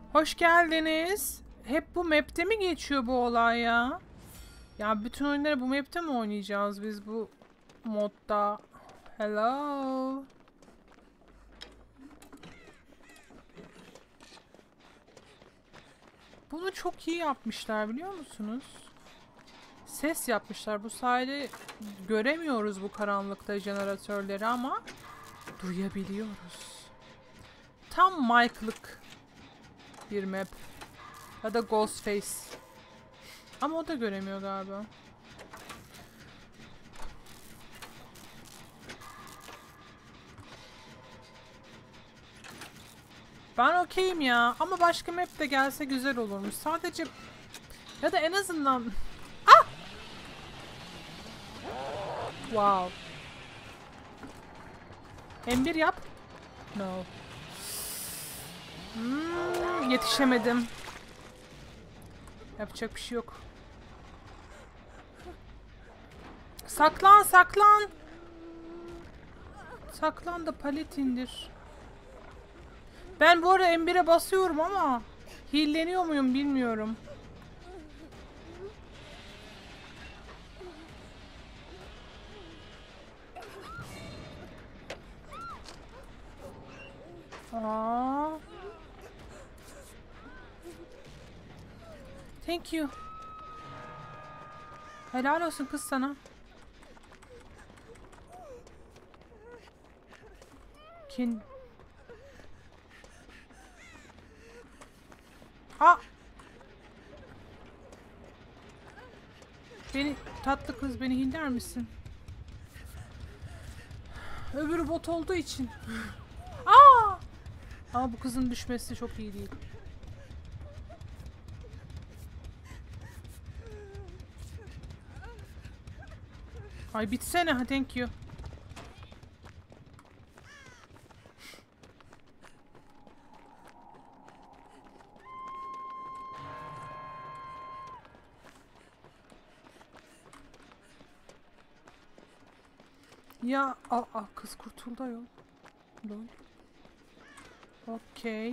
Hoş geldiniz. Hep bu map'te mi geçiyor bu olay ya? Ya bütün oyunları bu map'te mi oynayacağız biz bu modda? Hello. Bunu çok iyi yapmışlar biliyor musunuz? Ses yapmışlar. Bu sayede göremiyoruz bu karanlıkta jeneratörleri ama duyabiliyoruz. Tam Mike'lık bir map. Ya da Ghostface. Ama o da göremiyor galiba. Ben okeyim ya. Ama başka map de gelse güzel olurmuş. Sadece ya da en azından ah! Wow. M1 yap. No. Yetişemedim. Yapacak bir şey yok. Saklan, saklan. Saklan da palet indir. Ben bu arada M1'e basıyorum ama hilleniyor muyum bilmiyorum. Aa. Thank you. Helal olsun kız sana. Kin. Aa. Beni tatlı kız beni hiller misin? Öbürü bot olduğu için. Aa! Ama bu kızın düşmesi çok iyi değil. Ay bitsene ha, thank you. Ya kız kurtuldu ayol. Lol. Okey.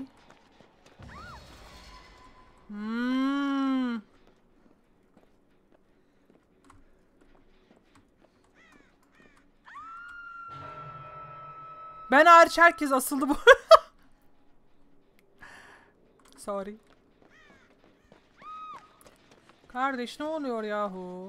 Ben hariç herkes asıldı bu. Sorry. Kardeş ne oluyor yahu?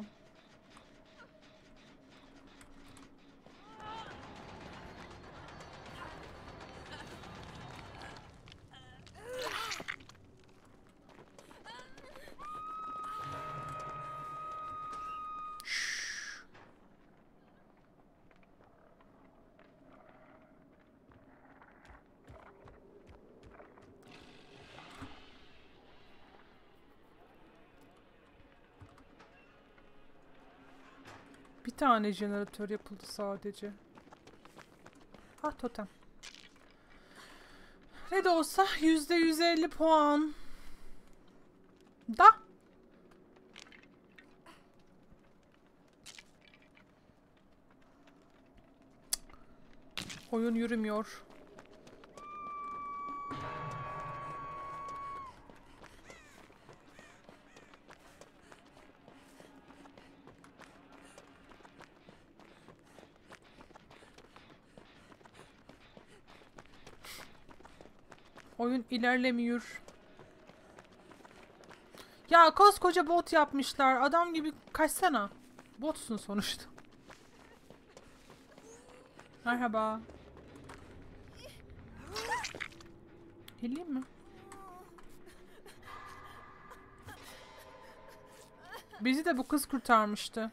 Bir tane jeneratör yapıldı sadece. Ah totem. Ne de olsa %150 puan. Da. Oyun yürümüyor. Oyun ilerlemiyor. Ya koskoca bot yapmışlar. Adam gibi kaçsana. Botsun sonuçta. Merhaba. Geleyim mi? Bizi de bu kız kurtarmıştı.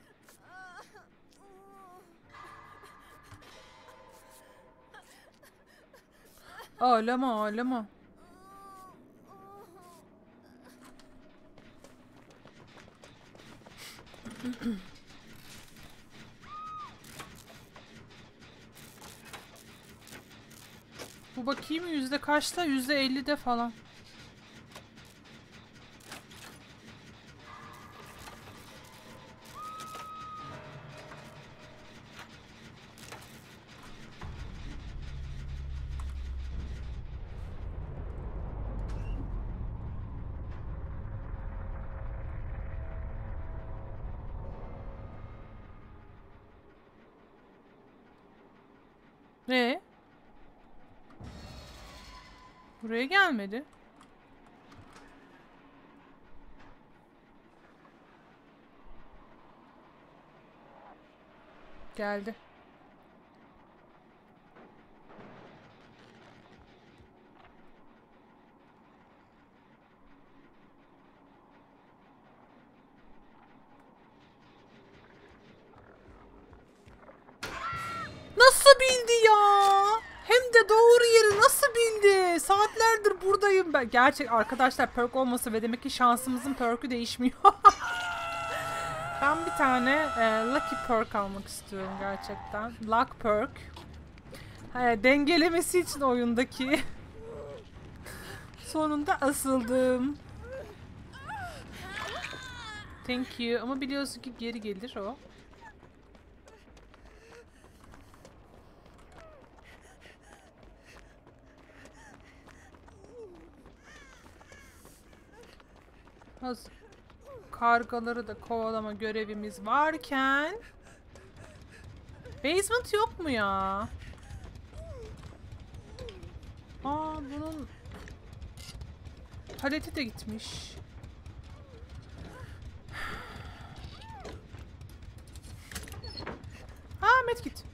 Ağlama ağlama. Bu bakayım yüzde kaçta? %50'de falan. Ne? Buraya gelmedi. Geldi. Nasıl bildi ya? Hem de doğru yeri nasıl bildi? Saatlerdir buradayım ben. Gerçek arkadaşlar, perk olmasa ve demek ki şansımızın perk'ü değişmiyor. Ben bir tane lucky perk almak istiyorum gerçekten. Luck perk. Dengelemesi için oyundaki. Sonunda asıldım. Thank you. Ama biliyorsun ki geri gelir o. Hazır. Kargaları da kovalama görevimiz varken. Basement yok mu ya? Aa, bunun paleti de gitmiş. Aa, medkit.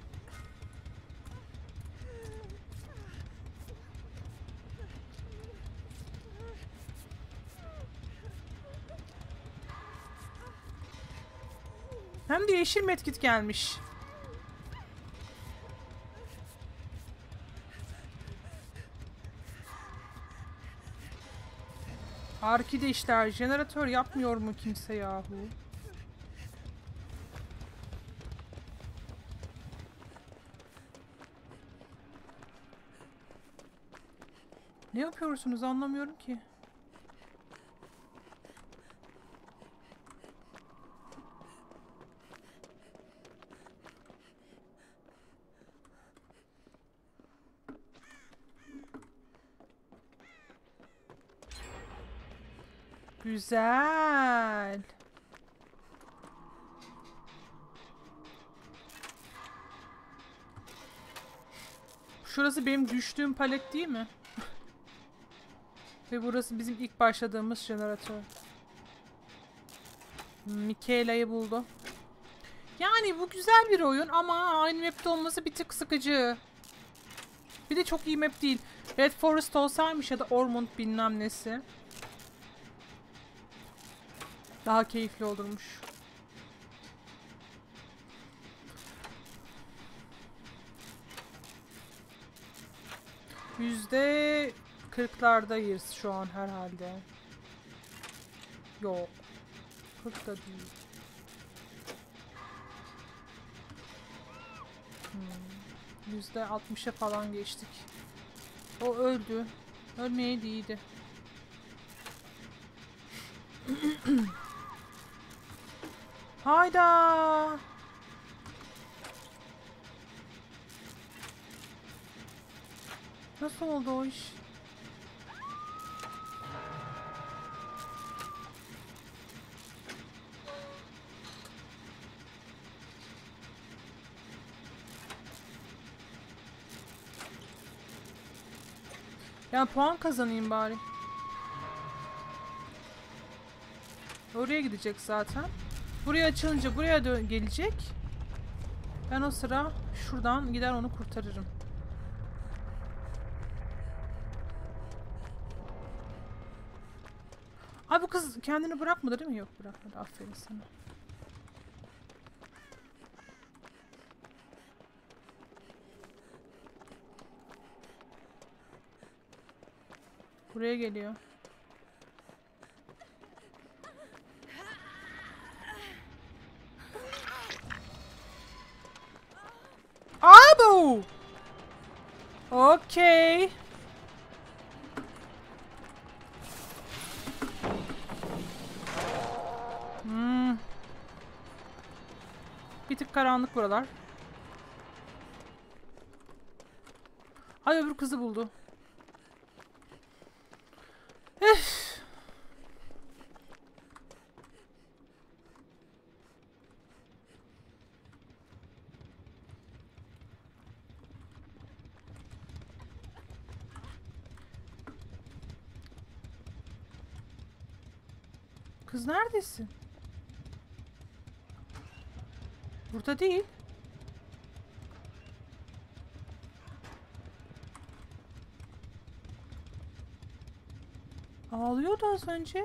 Hem de yeşil medkit gelmiş. Arkide işler. Jeneratör yapmıyor mu kimse yahu? Ne yapıyorsunuz anlamıyorum ki. Güzel. Şurası benim düştüğüm palet değil mi? Ve burası bizim ilk başladığımız jeneratör. Mikaela'yı buldu. Yani bu güzel bir oyun ama aynı map'te olması bir tık sıkıcı. Bir de çok iyi map değil. Red Forest olsaymış ya da Ormond bilmem nesi. Daha keyifli olurmuş. %40'lardayız şu an herhalde. Yok. 40 da değil. %60'a falan geçtik. O öldü. Ölmeyeydi iyiydi. Hayda. Nasıl oldu o iş? Ya puan kazanayım bari. Oraya gidecek zaten. Buraya açılınca buraya gelecek. Ben o sıra şuradan gider onu kurtarırım. Ay, bu kız kendini bırakmadı değil mi? Yok, bırakmadı. Aferin sana. Buraya geliyor. Abo! Okay. Bir tık karanlık buralar. Ay, öbür kızı buldu. Üf. Kız neredesin? Burada değil. Ağlıyordu az önce.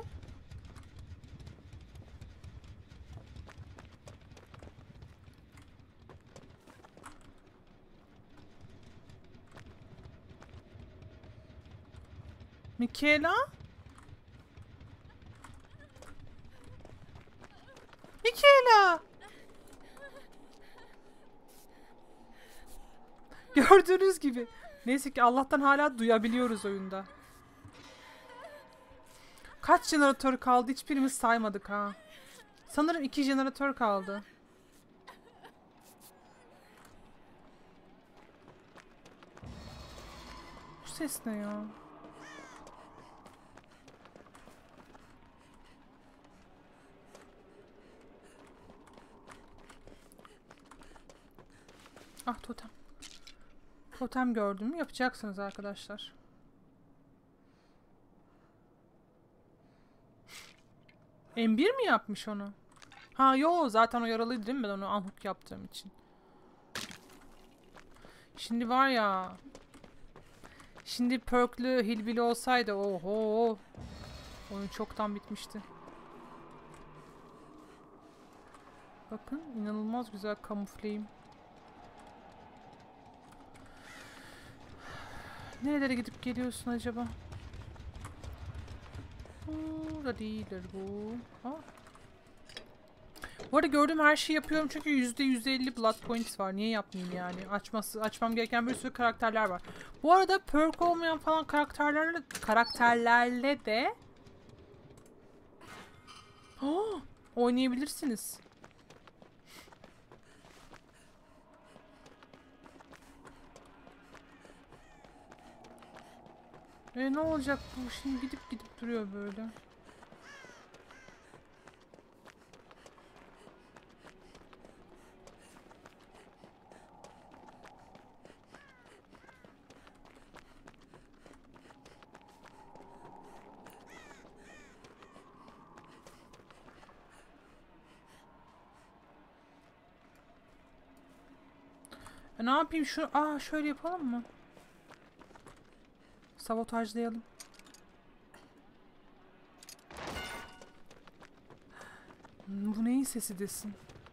Michaela? Michaela! Gördüğünüz gibi. Neyse ki Allah'tan hala duyabiliyoruz oyunda. Kaç jeneratör kaldı? Hiçbirimiz saymadık ha. Sanırım 2 jeneratör kaldı. Bu ses ne ya? Ah totem. Totem gördüm mü yapacaksınız arkadaşlar. M1 mi yapmış onu? Ha yo zaten o yaralıydı değil mi ben onu unhook yaptığım için. Şimdi var ya. Şimdi perklü Hillbilly olsaydı oho. Oyun çoktan bitmişti. Bakın inanılmaz güzel kamufleyim. Nerelere gidip geliyorsun acaba? Burada değildir bu. Ha? Bu arada gördüğüm her şeyi yapıyorum çünkü %150 blood points var. Niye yapmayayım yani? Açmam gereken bir sürü karakterler var. Bu arada perk olmayan falan karakterlerle de oynayabilirsiniz. Ne olacak bu? Şimdi gidip duruyor böyle. Ne yapayım şu? Şöyle yapalım mı? Sabotajlayalım. Bu neyin sesi desin?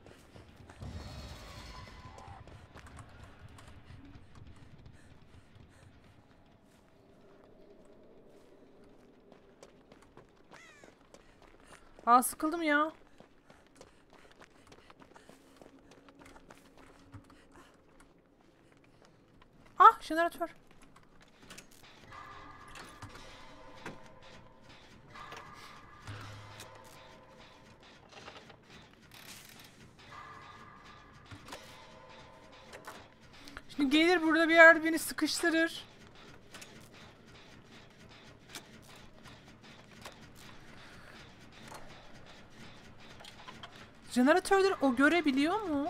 Sıkıldım ya. Jeneratör. Şimdi gelir burada bir yerde beni sıkıştırır. Jeneratörleri o görebiliyor mu?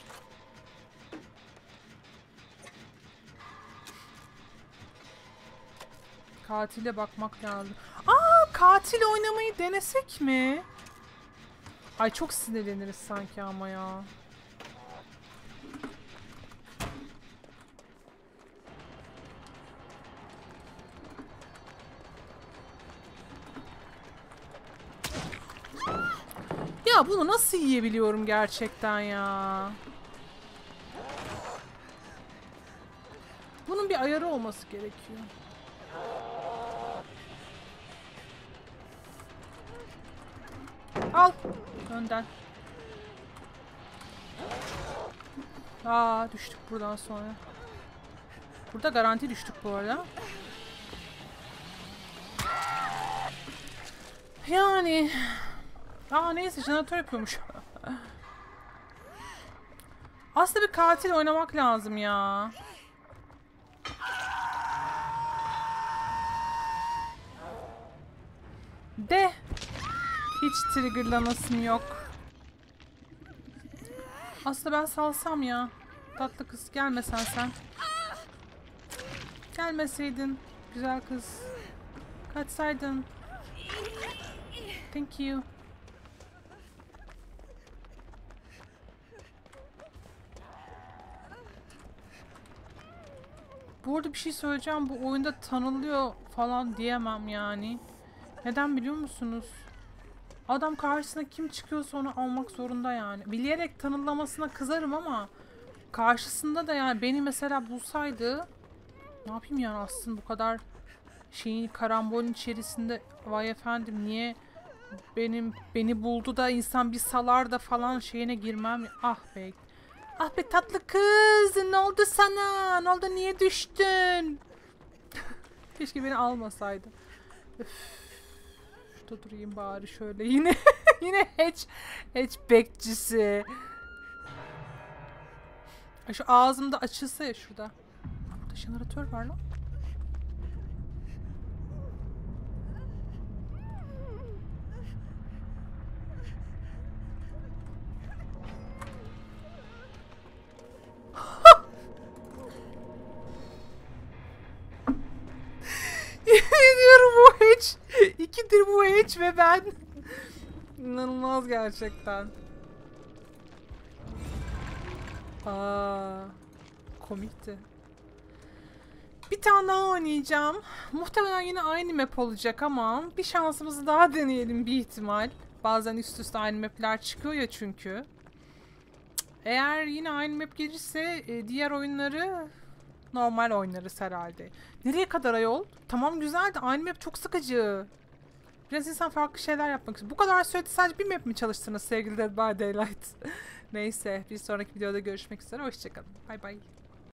Katile bakmak lazım. Katil oynamayı denesek mi? Ay çok sinirleniriz sanki ama ya. Ya bunu nasıl yiyebiliyorum gerçekten ya? Bunun bir ayarı olması gerekiyor. Al. Önden. Düştük buradan sonra. Burada garanti düştük bu arada. Yani. Neyse jeneratör yapıyormuş. Aslında bir katil oynamak lazım ya. Hiç triggerlamasım yok. Aslında ben salsam ya. Tatlı kız gelmesen sen. Gelmeseydin güzel kız. Kaçsaydın. Thank you. Bu arada bir şey söyleyeceğim. Bu oyunda tanınıyor falan diyemem yani. Neden biliyor musunuz? Adam karşısına kim çıkıyorsa onu almak zorunda yani. Bilerek tanımlamasına kızarım ama karşısında da yani beni mesela bulsaydı ne yapayım yani aslında bu kadar şeyin karambolün içerisinde vay efendim niye beni buldu da insan bir salar da falan şeyine girmem. Ah be. Ah be tatlı kız. Ne oldu sana? Ne oldu? Niye düştün? Keşke beni almasaydı. Öf. Şurada durayım bari şöyle. Yine yine hatchback'cisi. Şu ağzımda açılsa ya şurada. Burada jeneratör var lan. Yemin ediyorum bu hatch. İkidir bu hatch ve ben. İnanılmaz gerçekten. Aa, komikti. Bir tane daha oynayacağım. Muhtemelen yine aynı map olacak ama bir şansımızı daha deneyelim bir ihtimal. Bazen üst üste aynı mapler çıkıyor ya çünkü. Eğer yine aynı map gelirse diğer oyunları normal oynarız herhalde. Nereye kadar ayol? Tamam güzel de aynı map çok sıkıcı. Biraz insan farklı şeyler yapmak istiyor. Bu kadar sürede sadece bir map mi çalıştınız sevgili Dead by Daylight? Neyse bir sonraki videoda görüşmek üzere. Hoşçakalın. Bay bay.